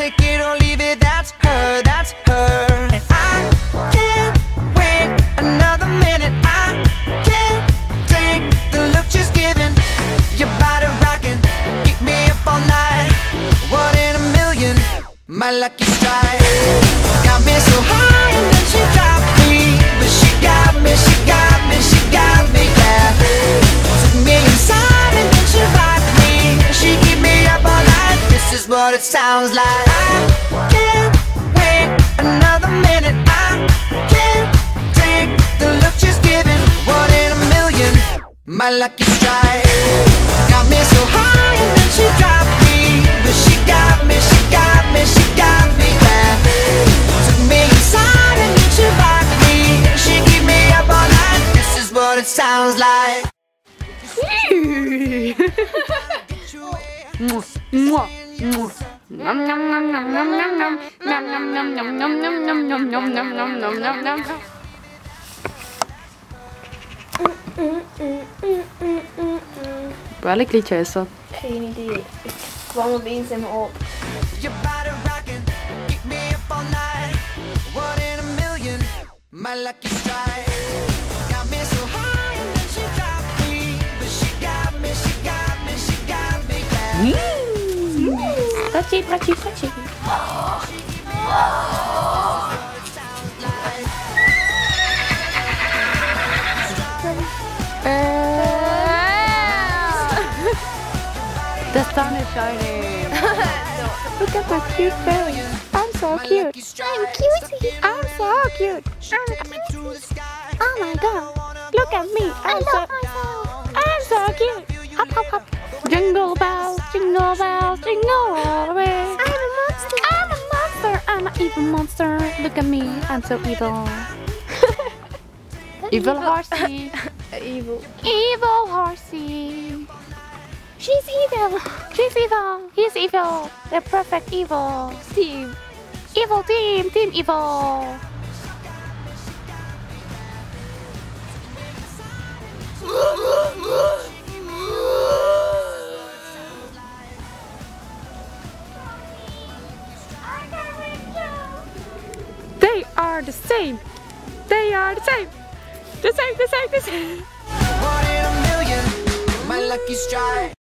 take it or leave it, that's her, that's her. And I can't wait another minute. I can't take the look she's giving. Your body rocking, keep me up all night. One in a million, my lucky strike. Got me so high and then she dropped me. But she got me, she got me, she got me, yeah. Took me inside and then she rocked me. She keep me up all night, this is what it sounds like. I can't wait another minute. I can't take the look she's giving. One in a million, my lucky strike. Got me so high and then she dropped me. But she got me, she got me, she got me, yeah. Took me inside and then she rocked me. She keep me up all night, this is what it sounds like. Welk liedje is dat? Geen idee. Ik kwam opeens in me op. Your body rocking, keep me up all night. One in a million, my lucky strike. Got me so high and then she dropped me. But she got me, she got me, she got me, yeah. Prachi, prachi, prachi. The sun is shining. Look at my cute belly. I'm so cute. I'm cutie. I'm so cute. Oh my god. Look at me. I'm so cute. Hop, hop, hop. Jingle bells, jingle bells, jingle all the way. I'm a monster. I'm a monster. I'm an evil monster. Look at me. I'm so evil. Evil horsey. Evil. Evil horsey. She's evil. She's evil. He's evil. They're perfect evil. Team. Evil team. Team evil. They are the same. They are the same. The same, the same, the same. One in a million, my lucky strike.